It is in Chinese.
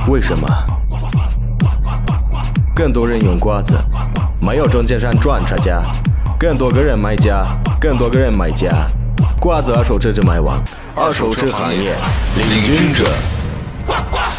为什么？更多人用瓜子，没有中间商赚差价，更多个人买家，更多个人买家，瓜子二手车只卖完，二手车行业领军者。呱呱